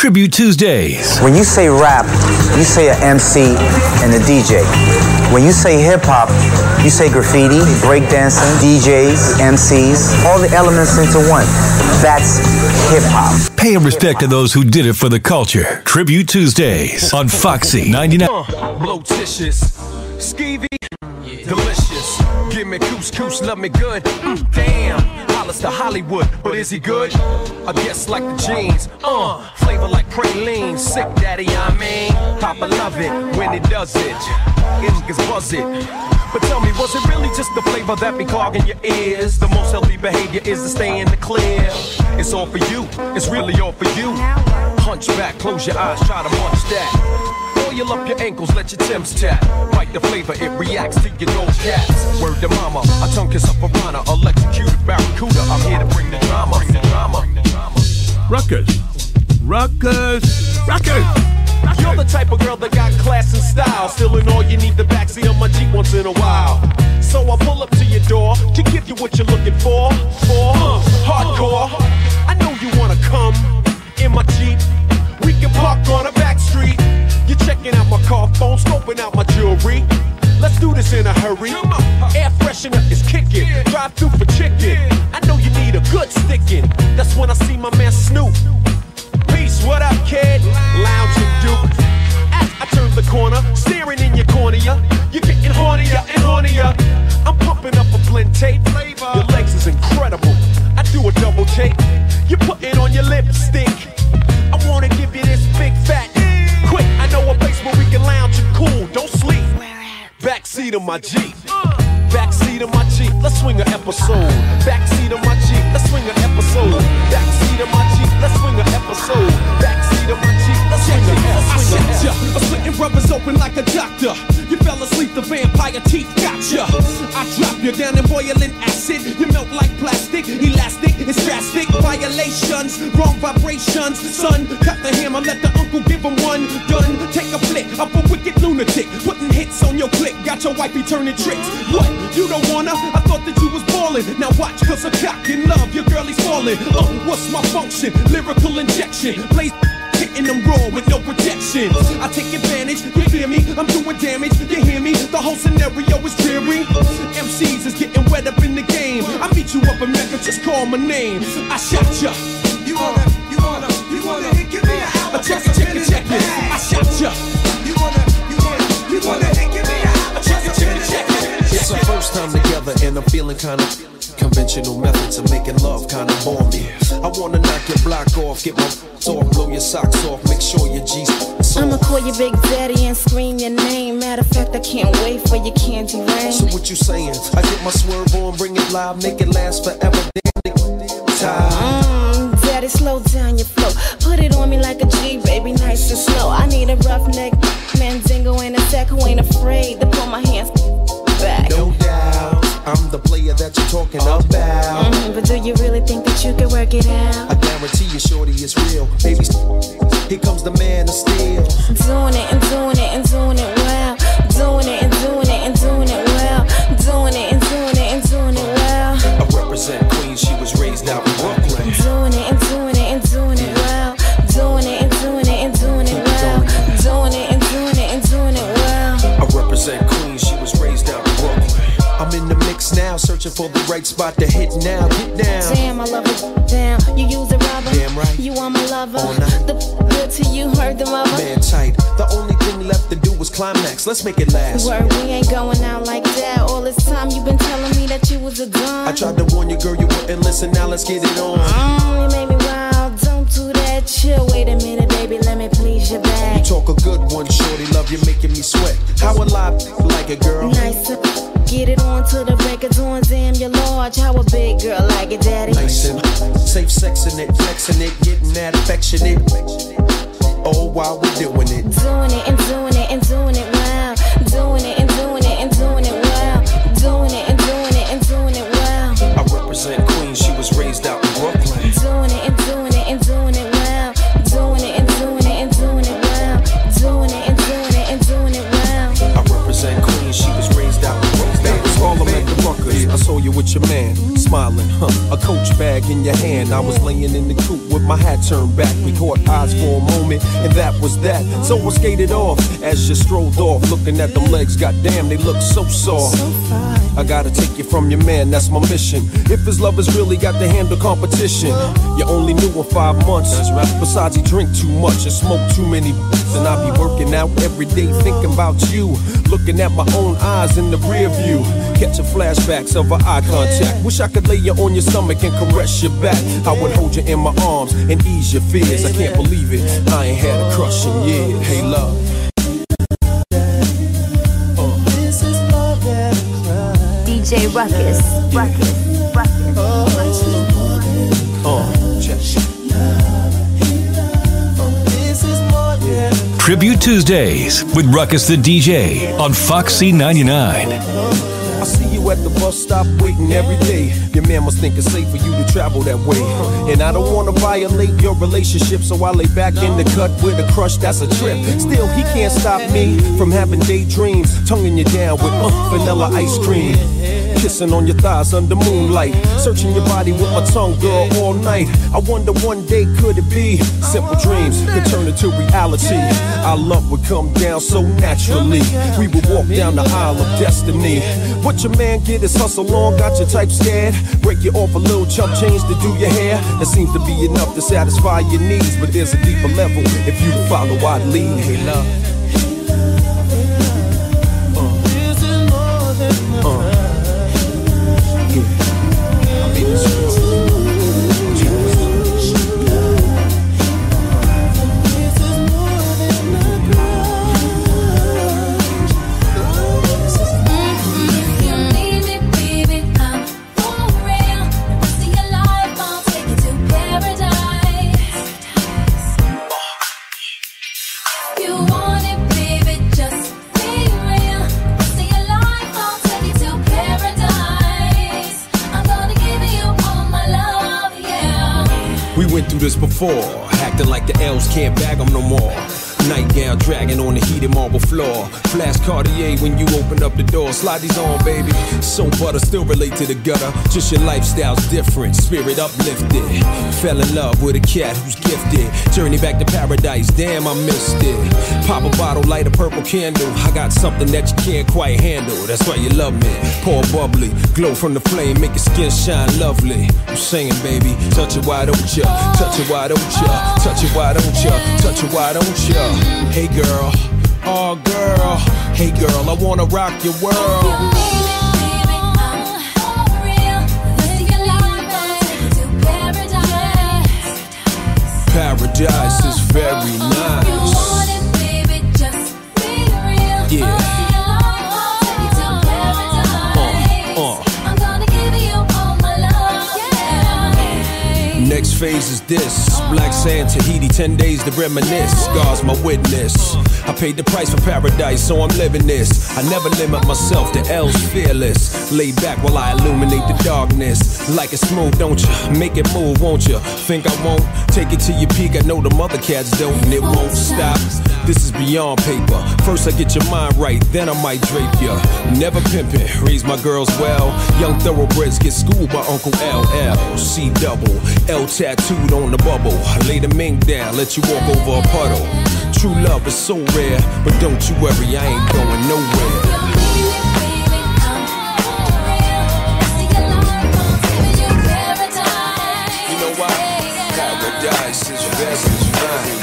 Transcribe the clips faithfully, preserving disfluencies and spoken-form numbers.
Tribute Tuesdays. When you say rap, you say an M C and a D J. When you say hip-hop, you say graffiti, breakdancing, D Js, M Cs, all the elements into one. That's hip-hop. Pay respect to those who did it for the culture. Tribute Tuesdays on Foxy ninety-nine. Uh, blotitious, skeevy, delicious. Give me couscous, love me good. Mm, damn, Hollis to Hollywood, but is he good? I guess like the jeans. Uh, flavor like praline. Sick daddy, I mean. Papa love it when he does it. Niggas buzz it. But tell me, was it really just the flavor that be clogging your ears? The most healthy behavior is to stay in the clear. It's all for you, it's really all for you. Hunch back, close your eyes, try to munch that. Oil up your ankles, let your Timbs tap. Bite the flavor, it reacts to your gold cats. Word to mama, a tongue kiss up piranha, electrocuted barracuda. I'm here to bring the drama, bring the drama. Ruckus, Ruckus, Ruckus. You're the type of girl that got class and style. Still in all, you need the backseat of my Jeep once in a while. So I pull up to your door to give you what you're looking for. For uh, hardcore. I know you wanna come in my Jeep. We can park on a back street. You're checking out my car phone, scoping out my jewelry. Let's do this in a hurry. Air freshener is kicking. Drive through for chicken. I know you need a good sticking. That's when I see my man Snoop. Peace, what up, kid? Lounging Duke. As I turn the corner, staring in your cornea. You're getting hornier and hornier. I'm pumping up a blend tape. Your legs is incredible. I do a double take. You put it on your lipstick. I wanna give you this big fat. Quick, I know a place where we can lounge and cool. Don't sleep. Backseat of my Jeep. Backseat of my Jeep. Let's swing an episode. Backseat of my Jeep. Let's swing an episode. Backseat of my Jeep. Let's swing an episode. Backseat of my Jeep. Let's swing an episode. I'm slitting rubbers open like a doctor. You fell asleep, the vampire teeth gotcha. I drop you down in boiling acid. You melt like plastic, elastic, it's drastic. Violations, wrong vibrations. Son, cut the hammer, let the uncle give him one. Done, take a flick up a wicked lunatic. Putting hits on your click, got your wifey turning tricks. What? You don't wanna? I thought that you was ballin'. Now watch, cause I'm cock in love, your girlie's falling. Uh, what's my function? Lyrical injection. Blaze hitting them raw with no protection. I take advantage, you hear me? I'm doing damage, you hear me? The whole scenario is dreary. M Cs is getting wet up in the game. I meet you up in Mecca, just call my name. I shot ya. You wanna, you wanna, you wanna hit, give me a holler. Check it, check it, check it. I shot ya. You wanna, you wanna, you wanna hit, give me a holler. Check it, check it, check it. It's our first time together and I'm feeling kinda conventional methods of making love kinda bore me. I wanna knock your block off, get my off, blow your socks off, make sure your G's soft. I'ma call you Big Daddy and scream your name. Matter of fact, I can't wait for your candy rain. So what you saying? I get my swerve on, bring it live, make it last forever. Mmm, Daddy, slow down your flow. Put it on me like a G, baby, nice and slow. I need a roughneck Mandingo in a sack who ain't afraid to pull my hands back. No doubt, I'm the player that you're talking about. Mm-hmm, but do you really think that you can work it out? I guarantee you, shorty, it's real. Baby, here comes the man of steel. Doing it and doing it and doing it well. Doing it and doing it and doing it well. Doing it and doing it and doing it well. I represent Queens, she was raised out in Brooklyn. Doing it and doing it and doing it well. Doing it and doing it and doing it well. Doing it and doing it and doing it well. I represent Queens, she was raised out in Brooklyn. I'm in the mix now, searching for the right spot to hit now. Get down. Damn, I love it. Damn, you use a rubber. Damn right. You are my lover. All night. The good to you, heard the mother. Man tight. The only thing left to do was climax. Let's make it last. Word, we ain't going out like that. All this time you been telling me that you was a gun. I tried to warn you, girl, you wouldn't listen. Now let's get it on. Mm, you made me wild. Don't do that. Chill. Wait a minute, baby. Let me please your back. You talk a good one, shorty. Love you, making me sweat. How alive like a girl? Nice. Get it on to the records on. Damn, you're large. How a big girl like it, daddy? Nice and safe sexing it, flexing it, getting that affectionate. Oh, while we're doing it. Doing it and doing it and doing it well. Doing it and doing it and doing it well. Doing it and doing it and doing it well. I represent Queens, she was raised out in Brooklyn. Doing it and doing it and doing it well. Doing it and doing it and doing it well. Doing it and doing it and doing it well. I represent Queens, she was raised out in Brooklyn. That was all I'm at the Ruckers. I saw you with your man. smiling, huh? A Coach bag in your hand. I was laying in the coop with my hat turned back. We caught eyes for a moment, and that was that. So I skated off as you strolled off, looking at them legs. Goddamn, they look so soft. I gotta take you from your man, that's my mission. If his love has really got to handle competition, you only knew him five months. That's right. Besides, he drink too much and smoke too many. And I be working out every day thinking about you, looking at my own eyes in the rear view, catching flashbacks of our eye contact. Wish I could lay you on your stomach and caress your back. I would hold you in my arms and ease your fears. I can't believe it, I ain't had a crush in years. Hey love, D J Ruckus, Ruckus, Ruckus, uh, check. Tribute Tuesdays with Ruckus the D J on Foxy ninety-nine. I see you at the bus stop waiting every day. Your man must think it's safe for you to travel that way. And I don't wanna violate your relationship, so I lay back in the cut with a crush, that's a trip. Still, he can't stop me from having daydreams, tonguing you down with uh, vanilla ice cream. Kissing on your thighs under moonlight, searching your body with my tongue, girl, all night. I wonder one day could it be simple dreams could turn into reality. Our love would come down so naturally. We would walk down the aisle of destiny. What your man get is hustle on, got your type scared. Break you off a little chump change to do your hair. That seems to be enough to satisfy your needs, but there's a deeper level if you follow I'd lead. Hey love. This before, acting like the elves can't bag them no more. Nightgown dragging on the heated marble floor. Flash Cartier when you open up the door. Slide these on, baby. So butter, still relate to the gutter. Just your lifestyle's different, spirit uplifted. Fell in love with a cat who's gifted. Journey back to paradise, damn I missed it. Pop a bottle, light a purple candle. I got something that you can't quite handle. That's why you love me. Pour bubbly, glow from the flame, make your skin shine lovely. I'm singing, baby. Touch it, why don't ya? Touch it, why don't ya? Touch it, why don't ya? Touch it, why don't ya? Hey girl, oh girl, hey girl, I wanna rock your world. Paradise is very nice. Yeah. Next phase is this. Black sand, Tahiti, ten days to reminisce. God's my witness. I paid the price for paradise, so I'm living this. I never limit myself, the L's fearless. Lay back while I illuminate the darkness. Like it smooth, don't you? Make it move, won't you? Think I won't? Take it to your peak, I know the mother cats don't, and it won't stop. This is beyond paper. First I get your mind right, then I might drape ya. Never pimpin', raise my girls well. Young thoroughbreds get schooled by Uncle L L. C double, L tattooed on the bubble. Lay the mink down, let you walk over a puddle. True love is so rare, but don't you worry, I ain't going nowhere. You know why? Paradise is best, is fine.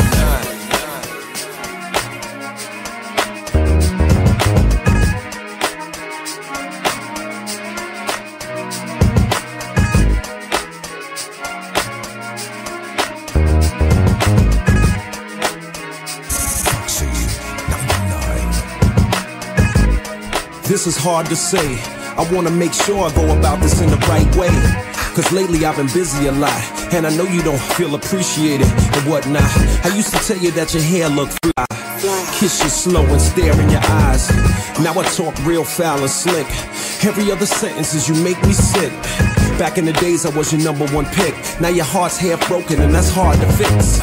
This is hard to say. I wanna make sure I go about this in the right way. Cause lately I've been busy a lot, and I know you don't feel appreciated and whatnot. I used to tell you that your hair looked fly, kiss you slow and stare in your eyes. Now I talk real foul and slick. Every other sentence is you make me sick. Back in the days I was your number one pick. Now your heart's half broken and that's hard to fix.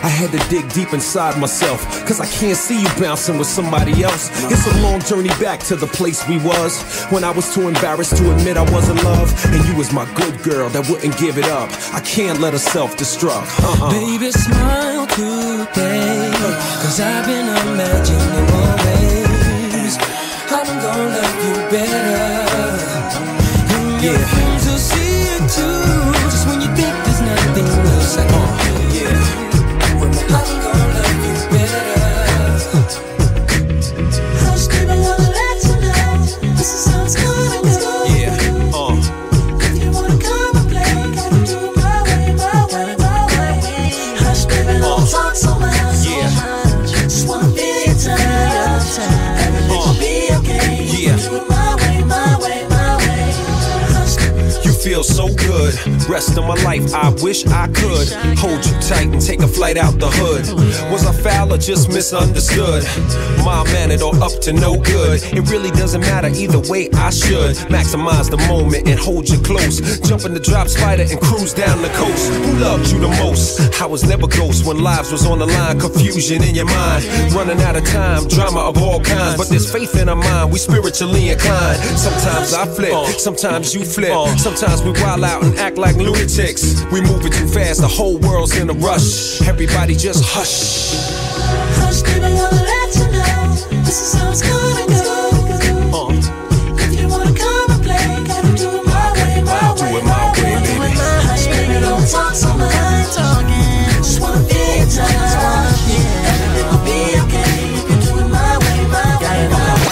I had to dig deep inside myself, cause I can't see you bouncing with somebody else. It's a long journey back to the place we was, when I was too embarrassed to admit I was in love. And you was my good girl that wouldn't give it up. I can't let her self-destruct. uh-uh. Baby, smile today, cause I've been imagining more ways I'm gonna love you better. And your Yeah. friends will see it too, just when you think there's nothing else I can do. Yeah. I'm gonna love you better. Hush, baby, I wanna let you know this is how it's gonna go. Yeah. Uh. If you wanna come and play, gotta do it my way, my way, my way. Hush, baby, don't talk so much, so Yeah. much. Just wanna feel your touch, everything will be okay. Yeah. Do it my way, my way, my way. Hush, You feel so good. Rest of my life, I wish I could hold you tight and take a flight out the hood. Was I foul or just misunderstood? Mild-mannered or up to no good? It really doesn't matter either way, I should maximize the moment and hold you close. Jump in the drop spider and cruise down the coast. Who loved you the most? I was never ghost when lives was on the line. Confusion in your mind, running out of time. Drama of all kinds, but there's faith in our mind. We spiritually inclined. Sometimes I flip, sometimes you flip. Sometimes we wild out and act like lunatics. We moving too fast, the whole world's in a rush. Everybody just hush. hush, baby, I wanna let you know this is how it's gonna go. Uh, If you wanna come and play, gotta do it my way, my way, do it my way, my baby. Hush, baby, don't talk so much. Just wanna feel your touch. Everything will be okay if you do it my way, my way, my way.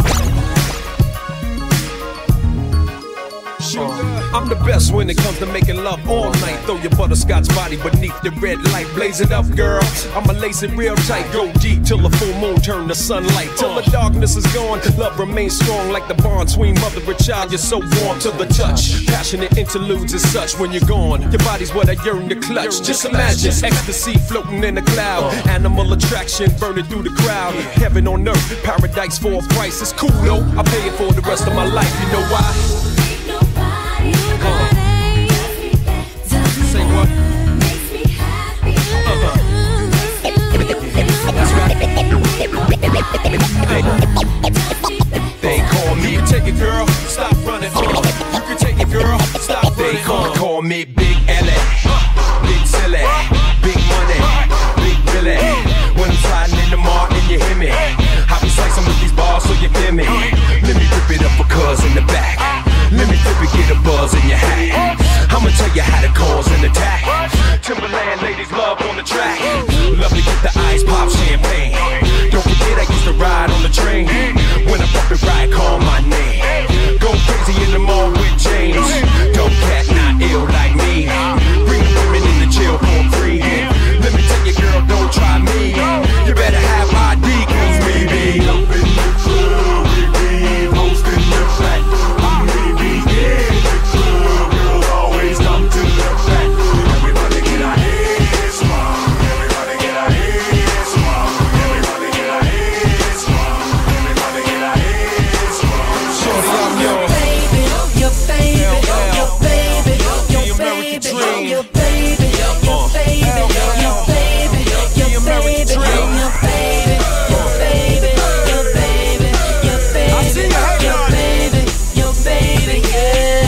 I'm the best when it comes to making love all night. Throw your butterscotch body beneath the red light. Blaze it up, girl. I'ma lace it real tight. Go deep till the full moon turn to sunlight. Till the darkness is gone, love remains strong like the bond between mother and child. You're so warm to the touch. Passionate interludes is such when you're gone. Your body's what I yearn to clutch. Just imagine ecstasy floating in the cloud. Animal attraction burning through the crowd. Heaven on earth, paradise for a price. It's cool though. I pay it for the rest of my life. You know why? Say what? Uh-huh. They call me, you can take it, girl. Stop running. Uh. You can take it, girl. Stop running. They call, call me Big L A, Big Silly, Big Money, Big Billy. When I'm sliding in the mart and you hear me, I be slicing with these bars so you feel me. Let me rip it up for cuz in the back. Let me flip it, get a buzz in your hat. I'ma tell you how to cause an attack. Timberland ladies love on the track. Love to get the ice pop champagne. Don't forget I used to ride on the train. When I bump it right, call my name. Go crazy in the mall with James. Dumb cat, not ill like me. Bring the women in the chill for free. Let me tell you, girl, don't try me. You better have I D, cause we be up in the club. We be hosting the flat. Come to the back. Everybody get our heads swung. Everybody get our heads swung. Everybody get our heads swung. Everybody get our heads swung. Shorty, I'm your baby, your baby, your baby, your baby, your baby, your baby, your baby, your baby, your baby, your baby, your baby, your baby, your baby, your baby, yeah.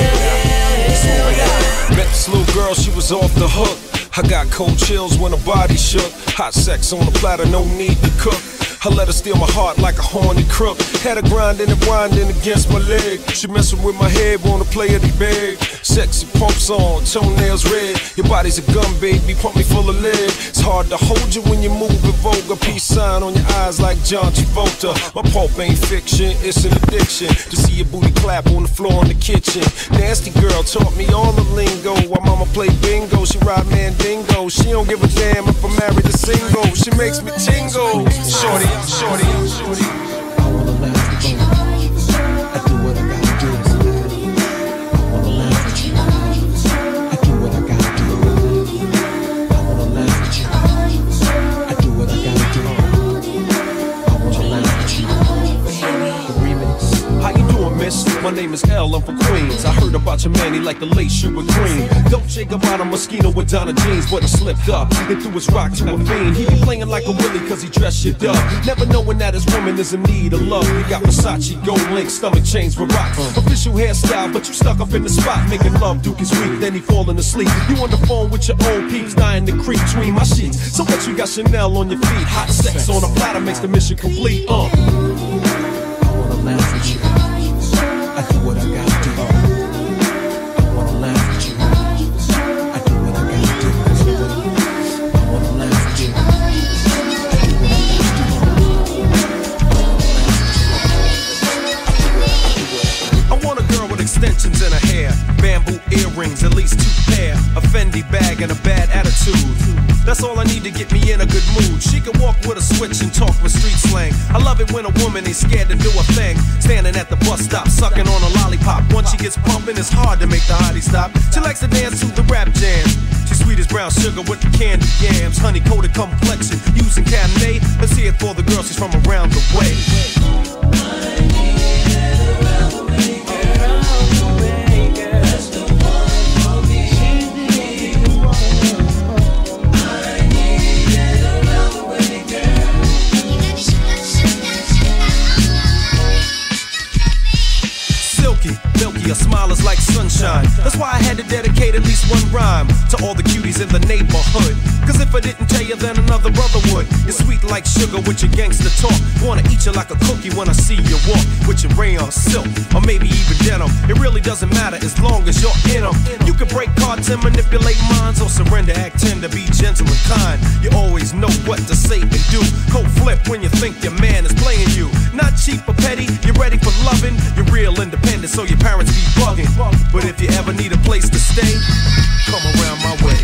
Met this little girl, she was off the hook. I got cold chills when her body shook. Hot sex on the platter, no need to cook. I let her steal my heart like a horny crook. Had her grinding and winding against my leg. She messing with my head, wanna play it big. Sexy pumps on, toenails red. Your body's a gun, baby, pump me full of lead. It's hard to hold you when you move in vulgar. Peace sign on your eyes like John Travolta. My pulp ain't fiction, it's an addiction. To see your booty clap on the floor in the kitchen. Nasty girl taught me all the lingo. While mama play bingo, she ride mandingo. She don't give a damn if I'm married or single. She makes me tingle. Shorty, shorty, shorty. I wanna laugh with you. I do what I gotta do. I wanna laugh with you. I do what I gotta do. I wanna laugh with you. I do what I gotta do. I wanna laugh with you. The remix. How you doing, miss? My name is L, I'm from Queens. I heard about your man, he like the late Sugar Green. Dolce Gabbana Moschino with Donna jeans, but he slipped up and threw his rock to a fiend. He be playing like a Willie cause he dressed shit up, never knowing that his woman is in need of love. He got Versace, gold link, stomach chains for rock. Official hairstyle, but you stuck up in the spot. Making love, Duke is weak, then he falling asleep. You on the phone with your old peeps, dying to creep between my sheets. So what you got Chanel on your feet? Hot sex on a platter makes the mission complete. Uh. I wanna laugh with you. I do what I gotta do. I wanna laugh with you. I do what I gotta do. I wanna laugh with you. I do what I gotta do. I want a girl with extensions in her hair, bamboo earrings, at least two pair, a Fendi bag and a bad attitude. That's all I need to get me in a good mood. She can walk with a switch and talk with street slang. I love it when a woman ain't scared to do a thing. Standing at the bus stop, sucking on a lollipop. Once she gets pumping, it's hard to make the hottie stop. She likes to dance to the rap jam. She's sweet as brown sugar with the candy yams. Honey-coated complexion, using Cabernet. Let's hear it for the girl, she's from around the way. Milky, her smile is like sunshine. That's why I had to dedicate at least one rhyme to all the cuties in the neighborhood. Cause if I didn't tell you, then another brother would. You're sweet like sugar with your gangster talk. Wanna eat you like a cookie when I see you walk with your rayon silk, or maybe even denim. It really doesn't matter as long as you're in them. You can break cards and manipulate minds, or surrender, act tender, be gentle and kind. You always know what to say and do. Cold flip when you think your man is playing you. Not cheap or petty, you're ready for loving. You're real independent, so your parents be bugging. But if you ever need a place to stay, come around my way.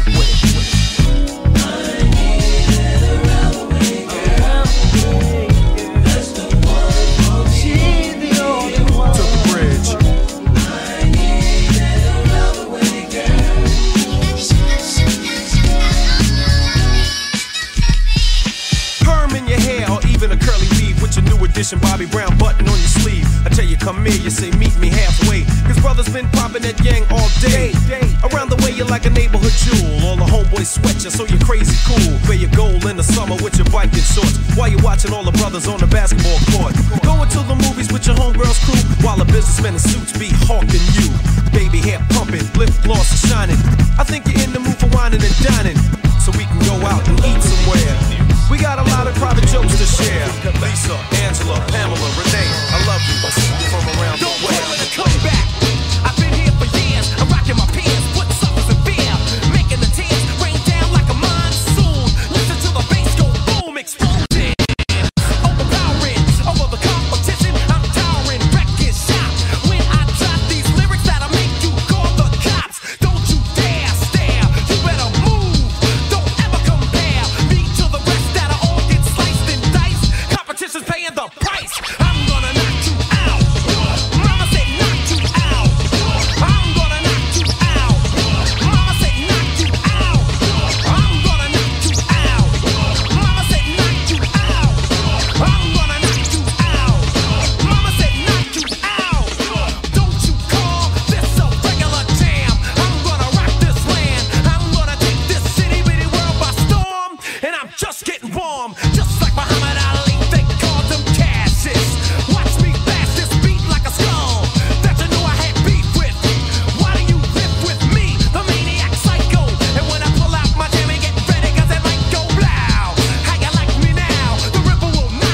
Bobby Brown button on your sleeve. I tell you, come here, you say meet me halfway. Cause brothers been popping that yang all day. Around the way, you're like a neighborhood jewel. All the homeboys sweat you, so you're crazy cool. Wear your gold in the summer with your biking shorts, while you're watching all the brothers on the basketball court. Going to the movies with your homegirls crew, while the businessmen in suits be hawking you. Baby hair pumping, lip gloss is shining. I think you're in the mood for whining and dining, so we can go out and eat somewhere. We got a lot of private jokes to share. Lisa, Angela, Pamela, Renee, I love you. From around the way. Don't come back. I've been here for years. I'm rocking my pants, putting suckers in fear, making the tears rain down like a monsoon. Listen to the bass go boom, exploding, overpowering over the competition. I'm towering, wrecking shop when I drop these lyrics that'll make you call the cops. Don't you dare stare. You better move. Don't ever compare me to the rest that'll all get sliced and diced. Competition's paying the price. I'm gonna knock you out. Mama said knock you out. I'm gonna knock you out. Mama said knock you out. I'm gonna knock you out. Mama said knock you out. I'm gonna knock you out. Mama said knock you out. Don't you call this a regular jam. I'm gonna rock this land. I'm gonna take this city bitty world by storm. And I'm just getting warm. Just like Muhammad Ali, they called him Cassius. Watch me blast this beat like a skull that you knew I had beef with. Why do you riff with me, the maniac psycho? And when I pull out my jam and get ready, cause it might go loud. How you like me now? The ripple will not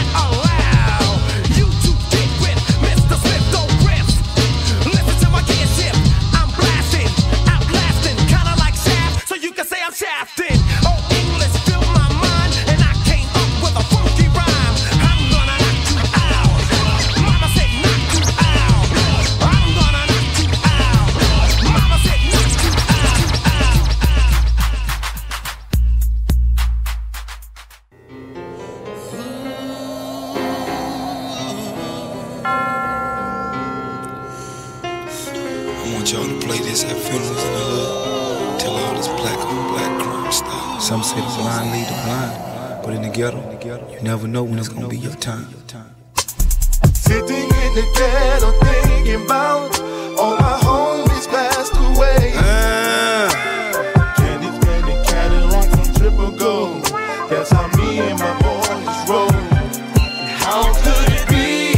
allow you to get with Mister Smith, don't riff. Listen to my gear shift. I'm blasting, outlasting, kinda like Shaft, so you can say I'm shafting. Oh, English fill my mind, and I came up with a funky rhyme. I'm gonna knock you out. Mama said knock you out. I'm gonna knock you out. Mama said knock you I want y'all to play this at funerals in the hood. Tell all this black on black crime stuff. Some say the blind lead the blind, but in the ghetto, you never know when it's gonna be your time. Sitting in the ghetto thinking about all my homies passed away. Uh, candy, candy, Cadillac from triple gold. That's how me and my boys roll. How could it be?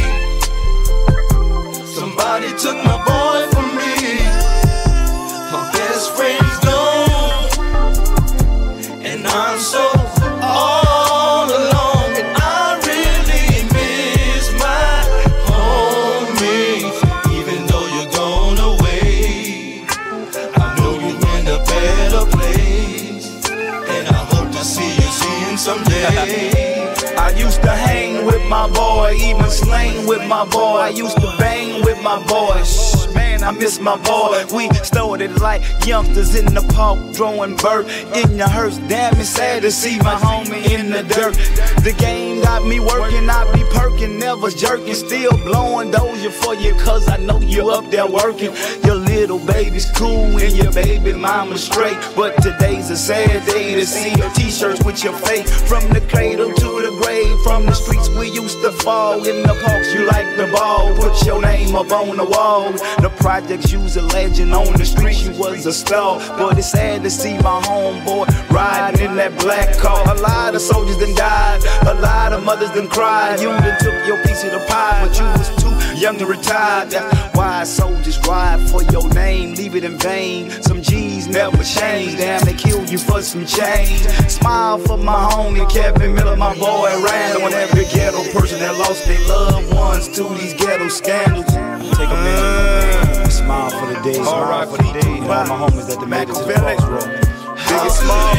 Somebody took my boy from me. My best friend's gone, and I'm so all alone. And I really miss my homies. Even though you're gone away, I know you're in a better place, and I hope to see you soon someday. I used to hang with my boy, even slang with my boy. I used to bang with my boy. Shh, man, I miss my boy. We started like youngsters in the park, throwing bird in the hearse. Damn, it's sad to see my homie in the dirt. The game got me working, I be perking, never jerking. Still blowing doja for you, cause I know you up there working. Your little baby's cool and your baby mama's straight. But today's a sad day to see your t-shirts with your face. From the cradle to the grave, from the streets we used to fall. In the parks you like the ball, put your name up on the wall. The projects you's a legend, on the streets you was a star. But it's sad to see my homeboy riding in that black car. A lot of soldiers done died, a lot of mothers done cried. You done took your piece of the pie, but you was too young to retire. That's why soldiers ride for your name, leave it in vain. Some G's never change, damn they kill you for some change. Smile for my homie Kevin Miller, my boy Randall, and every ghetto person that lost their loved ones to these ghetto scandals. Take a minute, smile for the days, smile for the days, all my homies that made it to the crossroad. Biggest smile.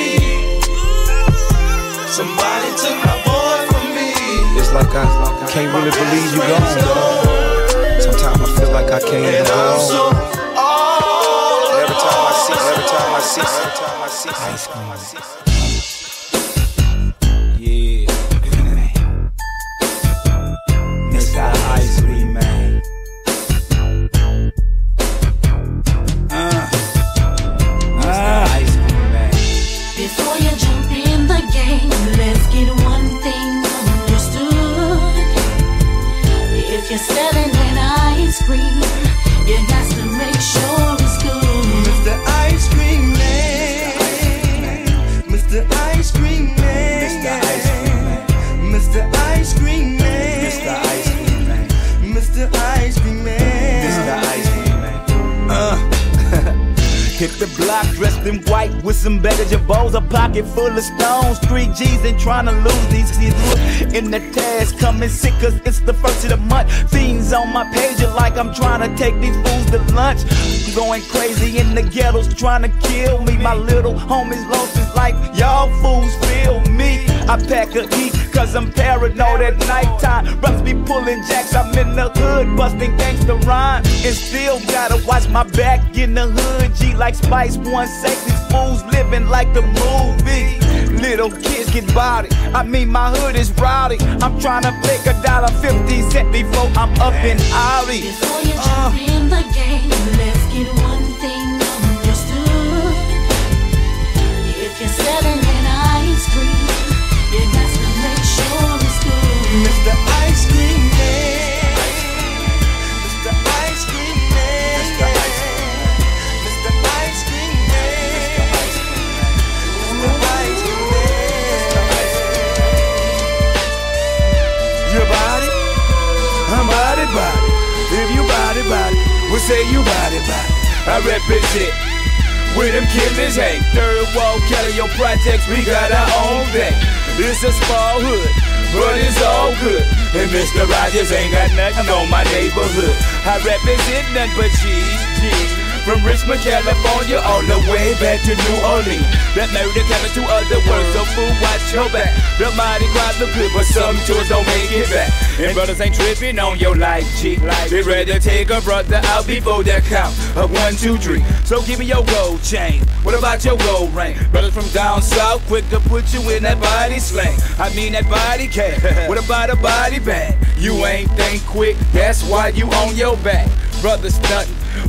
Somebody took my boy from me. It's like I can't really believe you gone, dog. Sometimes I feel like I can't even go on. Every time I see, every time I see, every time I see ice cream. Yeah. Mister Ice Cream Man. Uh. Mister Ice Cream Man. Before you jump in the game, let's get one thing understood. If you're selling that ice cream, you got to make sure it's good. Mister Ice Cream Man, Mister Ice Cream Man, Mister Ice Cream Man, Mister Ice Cream Man, Mister Ice Cream Man, Mister Ice Cream Man, Mister Ice Cream Man. Uh. Hit the block dressed in white with some better jabos, a pocket full of stones. Three G's ain't trying to lose these kids. In the task, coming sick cause it's the first of the month. Fiends on my page are like I'm trying to take these fools to lunch. I'm going crazy in the ghettos trying to kill me. My little homies lost is like y'all fools feel me. I pack a heat cause I'm paranoid at nighttime. Rups be pulling jacks, I'm in the hood busting gangsta rhyme. And still gotta watch my back in the hood. G like Spice One Safe, these fools living like the movie. Little kids get body, I mean my hood is rowdy. I'm trying to make a dollar fifty cent before I'm up in Audi. Before you jump uh. in the game, let's get one thing understood. If you're selling that ice cream, you got to make sure it's good. Mister Ice Cream Man, Mister Ice Cream Man, Mister Ice Cream Man, Mister Ice Cream Man, Mister Ice Cream Man. Your body, I'm body body. If you body body, we'll say you body body. I represent with them killers, hey. Third wall Kelly, your projects, we got our own thing. It's a small hood, but it's all good. And Mister Rogers ain't got nothing on my neighborhood. I represent nothing but cheese, cheese. From Richmond, California, all the way back to New Orleans. That murder coming to other words, so fool, watch your back. The mighty crowd look good, but some tours don't make it back. And brothers ain't tripping on your life, G. They ready to take a brother out before that count of one, two, three. So give me your gold chain. What about your gold ring? Brothers from down south, quick to put you in that body slang. I mean that body cat. What about a body bag? You ain't think quick, that's why you on your back. Brothers stunting,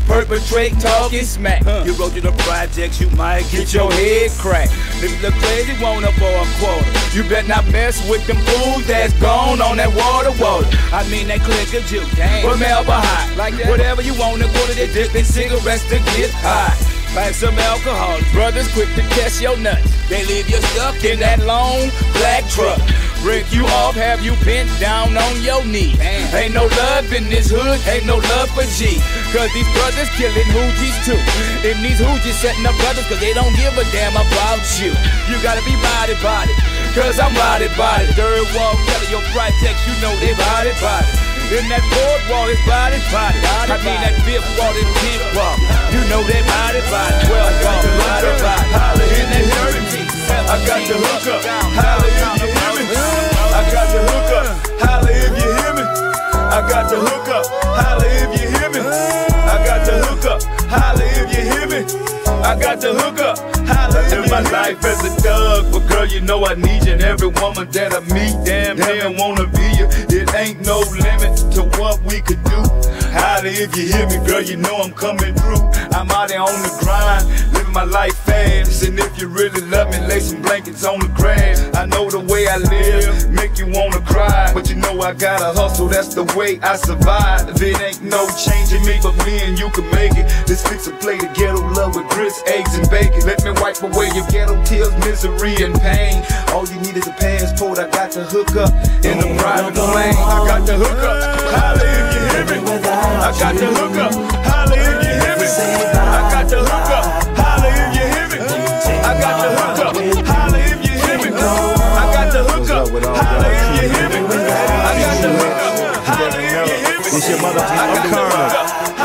perpetrate talking smack. Huh. You go to the projects, you might get your head cracked. If you look crazy, want up for a quarter. You better not mess with them fools that's gone on that water water. I mean that click of juice, but Melba hot. Like that. Whatever you want to go to, they dip in cigarettes to get high. Buy some alcohol, brothers quick to test your nuts. They leave you stuck in that long black truck. Break you off, have you bent down on your knee. Damn. Ain't no love in this hood, ain't no love for G. Cause these brothers killing hoogies too. And these hoogies setting up brothers cause they don't give a damn about you. You gotta be body body, cause I'm body body. Third wall, Kelly, your projects, you know they body body. In that fourth wall, it's body body. I mean that fifth wall, it's tenth wall. You know they body body. Twelve wall, body body. In that thirteenth, I got the hook up. Holla if you hear me. I got the hook up. Holla if you hear me. I got the hook up. Holla if you hear me. I got the hook up. Holla if you hear me. I got the hook up. Holla if you hear me. My life as a thug, but girl, you know I need you. And every woman that I meet, damn near wanna be you. It ain't no limit to what we could do. Holla if you hear me, girl, you know I'm coming through. I'm out there on the grind, living my life fast. And if you really love me, lay some blankets on the grass. I know the way I live, make you wanna cry. But you know I gotta hustle, that's the way I survive. If it ain't no changing me, but me and you can make it. Let's fix a plate of ghetto love with grits, eggs, and bacon. Let me wipe away your ghetto tears, misery, and pain. All you need is a passport, I got to hook up in a private plane. I got to hook up, holla if you hear me. I got the hook up, holla if you hear me. I got the hook up, holla if you hear me. I got the hook up, holla if you hear me. I got the hook up, holla if you hear me. I got the hook up, holla if you hear me. It's your motherfucking Colonel.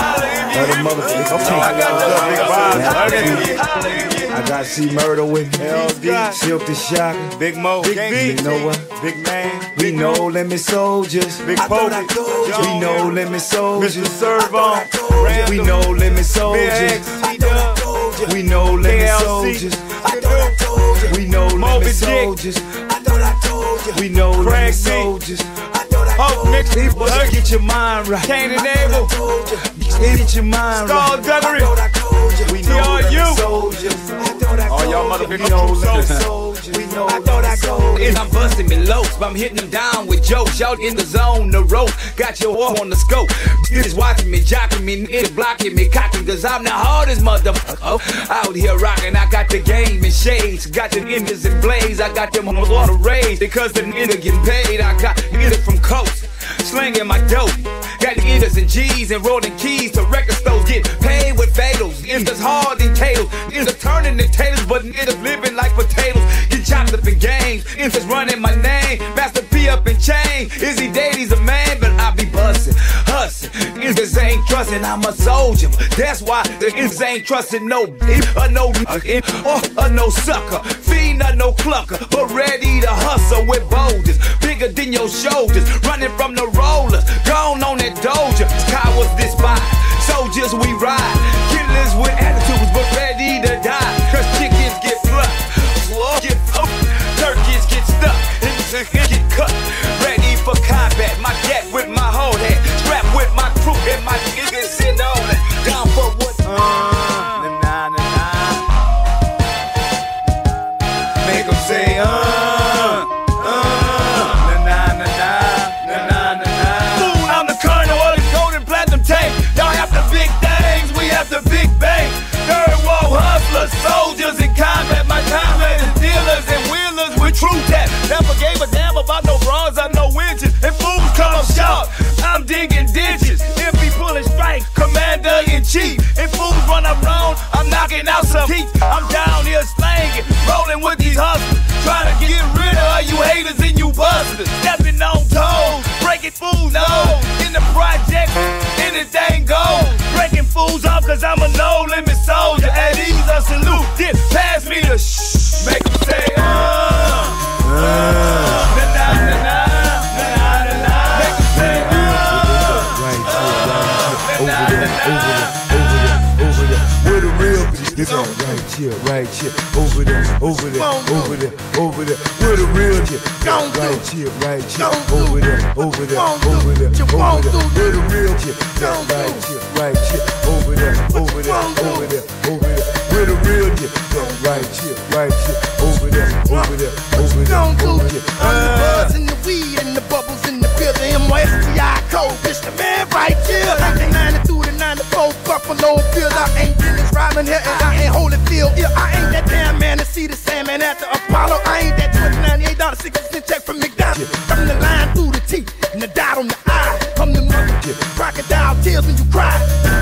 I got the big vibes. I got C Murder with me. L D, Silk the Shocker, Big Mo, Big V. You know what? Big Man, we know limit soldiers. Big Pokey, we know limit soldiers. Mister Servon, we know limit soldiers. We know limit soldiers. We know limit soldiers. We know limit soldiers. Hope next people get your mind right. Cain and Abel, get your mind right. Skull Duggery, we know you. Soldiers. All y'all motherfuckers know soldiers. We know I thought I told you. I'm busting me lows, but I'm hitting them down with jokes. Y'all in the zone, the rope, got your off on the scope. Niggas watching me, jocking me, niggas blocking me, cocking, cause I'm the hardest motherfucker out here rocking. I got the game in shades, got the niggas in blaze, I got them on the raise, because the nigga getting paid. I got niggas from coast, slinging my dope. Got niggas and G's and rolling keys to record stores, get paid with fatals. Niggas hard in tails, niggas turning the tables, but niggas living like potatoes. Get chopped up in games, niggas running my name. Master P up in chain, Izzy Dady's a man, but I be bustin', hustin'. Niggas ain't trustin', I'm a soldier. That's why the niggas ain't trustin' no beef or no or, or no sucker. Fiend or no clucker, but ready to hustle with boulders bigger than your shoulders. Running from the rollers, gone on that doja. Cowards despise, soldiers we ride. Killers with attitudes, but ready to die. Cause chickens get fluffed, get up, turkeys get stuck, and get cut. Ready for combat, my gat with my whole head, strapped with my crew and my niggas in on it. Down for what? Uh, nah, nah, nah. Make them say, uh, uh, nah, nah, nah, nah, nah, nah, nah. Fool, I'm the Colonel of the golden platinum tank. Y'all have the big things, we have the big bang. Third wall hustlers, soldiers in combat. My comrades, dealers and wheelers with true tap. Never gave a damn about no bras or no winches. And fools come up short, I'm digging ditches. If he pulling strike, commander in chief. And fools run around, I'm knocking out some teeth. I'm down here slanging, rolling with these hustlers. Trying to get rid of all you haters and you busters. Stepping on toes, breaking fools nose. In the project, anything goes. Breaking fools off cause I'm a no-limit soldier. At ease, a salute, then pass me the shh. Make them say, uh, uh, uh, na na na na, na na na na. Make them say, uh, uh, na na na na. Over there, over there, over there. Where the real bitches, get on right. here, right here, over there, over there, over there, over there. Where the real chick? Right here, right here, over there, over there, over there, over there. Where the real chick? Right here, right here, over there, over there, over there, over there. Where the real chick? Right here, right here, over there, over there, over there, over there. I'm the buzz and the weed and the bubbles in the building. M Y S T I code, bitch, the man right here. nineteen ninety through the ninety-four, Buffalo Bills. I ain't Dennis Rodman here and I ain't Holyfield. Yeah, I ain't that damn man to see the Sandman at the Apollo. I ain't that twenty ninety-eight dollars sixty cent check from McDonald's. From the line through the T and the dot on the I. I'm the mother, crocodile tears when you cry.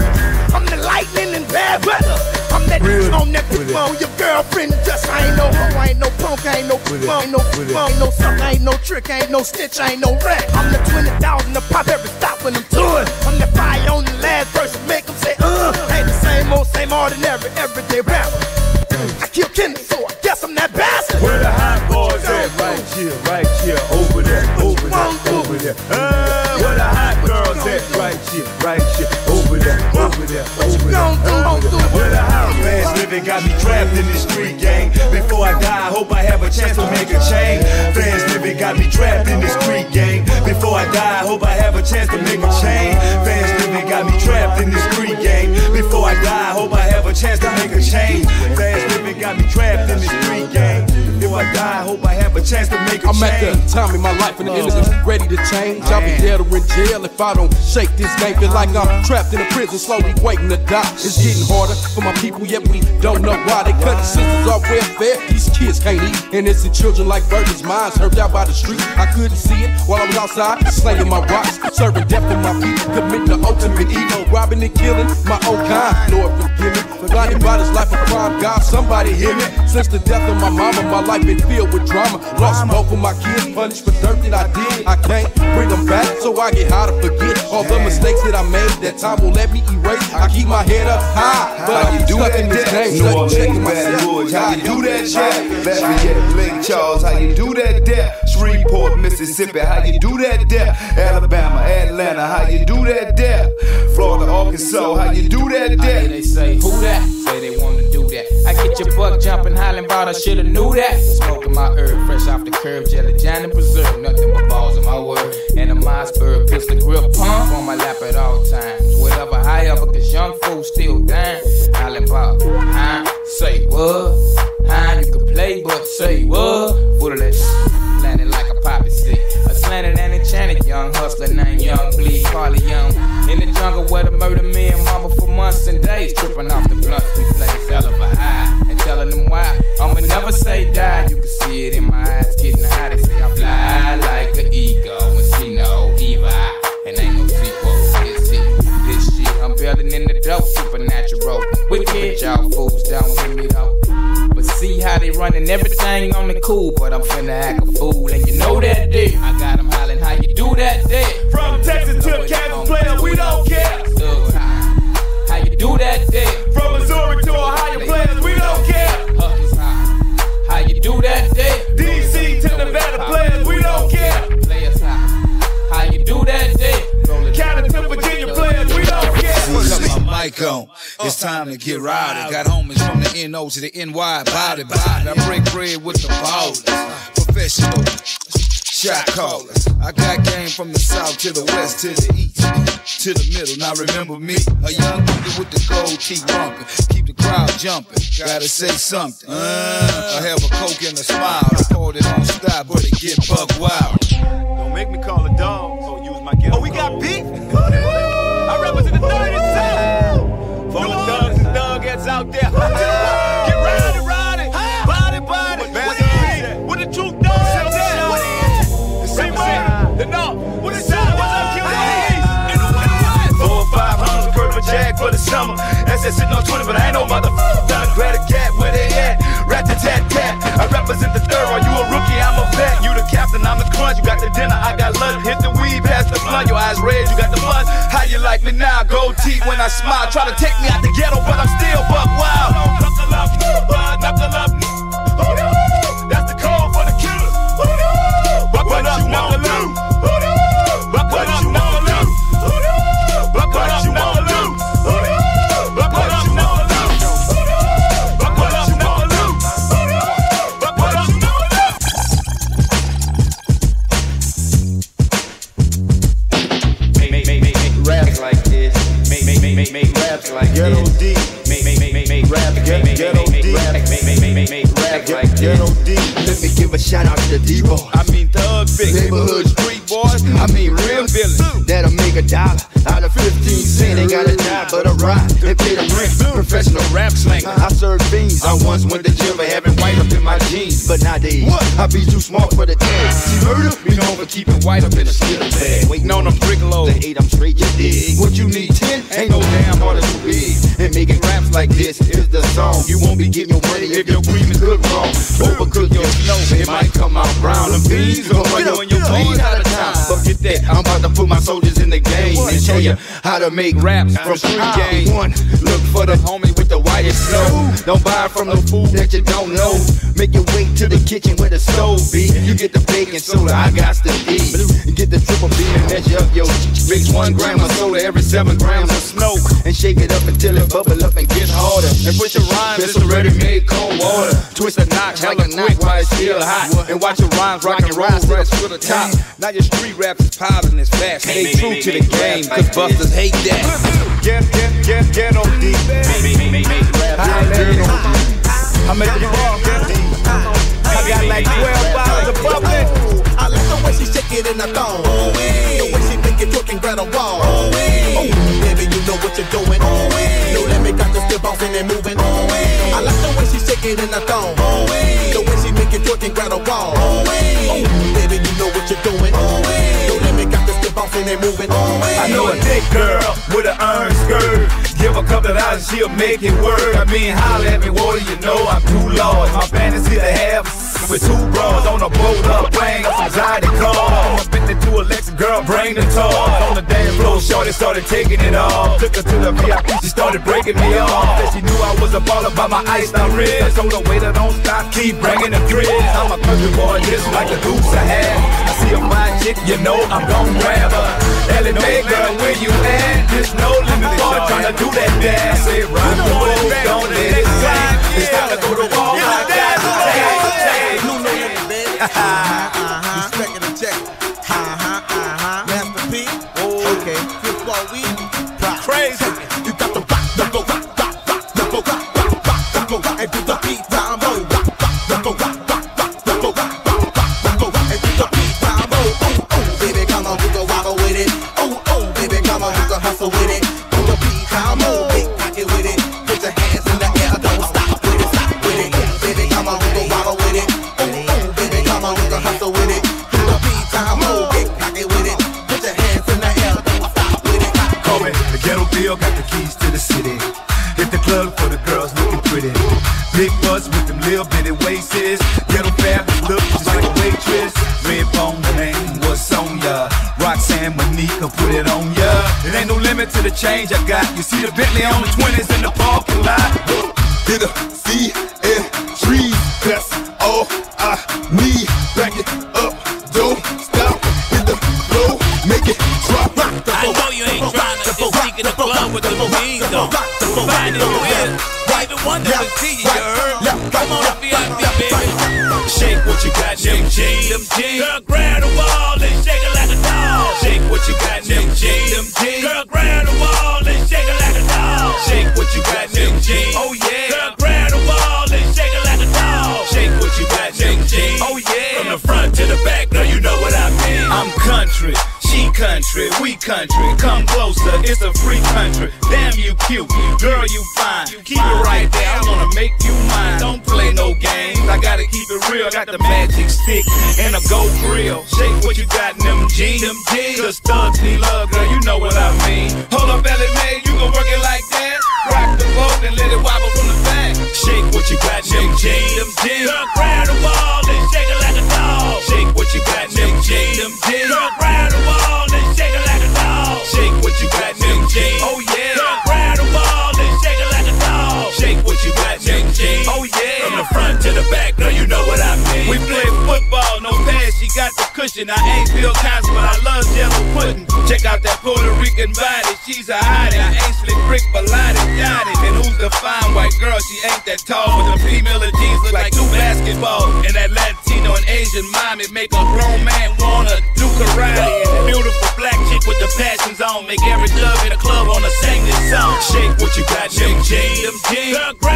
I'm the lightning in bad weather. I'm that real on that bitch on your girlfriend. Just I ain't no hoe, I ain't no punk, I ain't no bum, ain't no bum, ain't no suck, I ain't no trick, I ain't no stitch, I ain't no rat. I'm the twenty thousand to pop every stop when I'm touring. I'm the fire on the last verse, make them say, uh. Ain't the same old, same ordinary, everyday rapper. I kill Kendrick, so I guess I'm that bastard. Where the hot boys at? Right here, right here, over there, over there, over there. Uh, where the hot girls at? Right here, right here, over there, over there, over there, over there. Where the hot fast living got me trapped in this street gang. Before I die, I hope I have a chance to make a change. Fast living got me trapped in this street gang. Before I die, I hope I have a chance to make a change. Fast living got me trapped in this street gang. Before I die, I hope I have a chance to make a change. Fast living got me trapped in this street gang. Before I die, I hope I have a chance to make a I'm change. at the time in my life and the innocence ready to change. I'll be dead or in jail if I don't shake this game. Feel like I'm trapped in a prison, slowly waiting to die. It's getting harder for my people, yet we don't know why. They cut the sisters off welfare, these kids can't eat. Innocent children like virgins, minds hurt out by the street. I couldn't see it while I was outside, slinging my rocks, serving death to my people, committing the ultimate evil, robbing and killing my own kind. Lord forgive me, blinded by this life of crime. God, somebody hear me. Since the death of my mama, my life been filled with drama. Lost both of my kids, punished for dirt that I did. I can't bring them back, so I get high to forget all the mistakes that I made. That time will let me erase. I keep my head up high, but I'm stuck in this game. New Orleans, Baton Rouge, how you do that shit? Lafayette, Lake Charles, how you do that there? Shreveport, Mississippi, how you do that there? Alabama, Atlanta, how you do that there? Florida, Arkansas, how you do that there? They say, who that? Say they wanna do that. I get your buck jumping, hollering about I shoulda knew that. Smoking my herb, fresh off the curb, jelly, Johnny preserve, nothing but balls in my word. And a Mossberg pistol grip pump on my lap at all times. Whatever, however, cause young fools still dying. Hollering about, huh? Say what? Huh? You can play, but say what? Full of that shit, landing like a poppy stick. A slanted and enchanted young hustler named Young Bleed, Carly Young. In the jungle where the murder me and mama for months and days. Tripping off the blunt, we play hell of a high. And telling them why, I'ma never say die. You can see it in my eyes, getting high. They say I fly like an eagle and see no evil. And ain't no sequel, this shit, this shit. I'm building in the dope, supernatural. Wicked, y'all fools don't with me though. But see how they running everything on the cool. But I'm finna act a fool, and you know that day. I got them hollering how you do that day. From Texas to Kansas, player, we don't care. How you do that day? From Missouri to Ohio, players, we don't care. How you do that day? D C to Nevada, players, we don't care. Players high. How you do that day? Canada to Virginia, players, we don't care. Cut my mic on. It's time to get rowdy. Got homies from the N O to the N Y, body body. I break bread with the ballers, professional shot callers. I got game from the south to the west to the east to the middle. Now remember me, a young nigga with the gold teeth bumping, keep the crowd jumping. Gotta say something. Uh, I have a coke and a smile. Record it on stop, but it get buck wild. Don't make me call a dog. So use my ghetto. Oh, we got beef. I represent the third and south. For all the thugs and thugheads out there. Get rowdy, rowdy, body, body. What the truth does out there. What is it? The same way. The north. What is that? What's up, Q D? Four or five hundred, curve a jag for the summer. That's that sitting on twenty, but I ain't no motherfucker. Done grab a cat where they at. Rat-a-tat-tat. I represent the third. Are you a rookie? I'm a vet. You the captain, I'm the crunch. You got the dinner, I got lunch. Hit the weed, pass the blunt. Your eyes red, you got the fun. How you like me now? Gold teeth when I smile. Try to take me out the ghetto, but I'm still buck wild. Knuckle up, uh, knuckle up. That's the code for the killers. Buckle up, knuckle up. Buckle up, knuckle up. Buckle up, knuckle up. Buckle up, knuckle up. Buckle up, like Ghetto D. Make, make, make, make, make rap, Ghetto make, Ghetto make, D. make, make, make, make, make, make rap like Ghetto D. Let me give a shout out to the D-boys. I mean thug big Neighborhood street boys. I mean real villains that'll make a dollar out of fifteen cents. Ain't got a job but a ride and pay the rent. Professional rap slang. I serve beans. I once went to jail for having white up in my jeans, but nowadays I be too smart for the tag. See murder be known for keeping white up in a steel bag. Waiting on them brick loads. The eight I'm straight, you dig. What you need ten ain't no damn order too big. And making raps like this is the song. You won't be getting your money if your cream is cooked wrong. Overcook your snow, it might come out brown. The beans gon' run you and your beans out of time. Forget that, I'm about to put my soldiers in the game and show you how to make raps from street game. One, look for the homie with the whitest snow. Don't buy from the food that you don't know. Make your way to the kitchen where the stove be. You get the baking soda, I got the D. You get the triple B and measure up your mix one gram of soda every seven grams of snow. And shake it up until it bubble up and get harder. And put your rhymes in some ready-made cold water. Twist a notch like a quick while it's still hot. And watch your rhymes rock and rise to the top. Now your street rap is poppin' as fast. Stay true to the game, cause busters hate that. Get, get, get, get on D. I'm at the bar, I got like twelve bottles of bubbly. I like the way she shake it in the thong. Oh, the way she make it twerk and grab a wall. Oh, baby, you know what you're doing. Oh, no limit, got the still bouncing and moving. Oh, I like the way she shake it in the thong. Oh, the way she make it twerk and grab a wall. Oh, baby, you know what you're doing. Oh, no limit, got the still bouncing and moving. Oh, I know a thick girl with an iron skirt. Give a couple of dollars, she'll make it work. I mean, holler at me, what do you know? I'm too large. My fantasy to have with two bras on a boat up plane, anxiety car. I'm up into Alexa, girl, bring the toy. On the dance floor, shorty started taking it off. Took her to the V I P, she started breaking me off. Said she knew I was a baller by my iced out wrist. Told her waiter, don't stop, keep bringing the grits. I'm a country boy, just like the goose I have. I see a fine chick, you know I'm gon' grab her. Ellie Mae, girl, where you at? There's no limit, boy, trying to do that dance. Say, rock the boat, don't let it sink. It's time to go to war, I got to take. Uh-huh, respect and check. Uh-huh, uh-huh. Master P. Oh, okay. Football week. Crazy. You got the rock, the go rock, rock, rock, the go rock, rock, rock, the go rock, and do the beat down low. Rock, rock, the go rock, rock, rock, the go rock, rock, rock, the go rock, and do the beat down low. Oh, oh, baby, come on, we go wobble with it. Oh, oh, baby, come on, we go hustle with it. Do the beat down low, big pocket with it. Put your hands in the air, don't stop with it, stop with it. Baby, come on, we go wobble with it. Hustle with it, do the beat time, move, big pocket with it. Put your hands in the air, don't stop with it. Call me the Ghetto Bill, got the keys to the city. Hit the club for the girls looking pretty. Big butts with them little bitty waists. Ghetto fabulous, look just like a waitress. Red bone, the name was Sonya. Roxanne Monica, put it on ya. It ain't no limit to the change I got. You see the Bentley on the twenties in the parking lot. Hit a C and trees, that's all I need. Back it up, don't stop. Hit the flow, make it drop. I know you ain't trying to just sneak in the club with the beans though. Find it weird. Even one that was see you, you heard? Come on up, V I P, baby. Shake what you got, them jeans. Them jeans. Girl, grab the wall and shake it like a dog. Shake what you got, them jeans. Them jeans. Girl, grab the wall and shake it like a dog. Shake what you got, them jeans. Oh yeah. Girl, grab the wall and shake it like a dog. Shake what you got, them jeans. Oh yeah. From the front to the back, girl, you know what I mean. I'm country. She country, we country, come closer, it's a free country. Damn you cute, girl you fine. Keep it right there, I wanna make you mine. Don't play no games, I gotta keep it real. Got the magic stick and a gold grill. Shake what you got in them jeans, them jeans. Cause thugs need love, girl, you know what I mean. Hold up, Ellie Mae, you gon' work it like that. Rock the boat and let it wobble from the back. Shake what you got in them jeans, them jeans. Girl, grab the wall and shake it like a dog. Shake what you got in them jeans, them jeans. Girl, grab the wall. Shake it like a dog. Shake what you got, them jeans. Oh yeah. Girl, grab the wall and shake it like a dog. Shake what you got, them jeans. Oh yeah. From the front to the back, girl, you know what I mean. We play football, no pass, she got the cushion. I ain't Bill Cosby, but I love yellow pudding. Check out that Puerto Rican body, she's a hottie. I ain't slick Rick, but got it. And who's the fine white girl? She ain't that tall, but the female jeans look like two basketballs. And that Latino and Asian mommy make a grown man wanna do karate. And the beautiful black chick with the passions on on. Make every thug in the club wanna sing this song. Shake what you got, them jeans. Girl, grab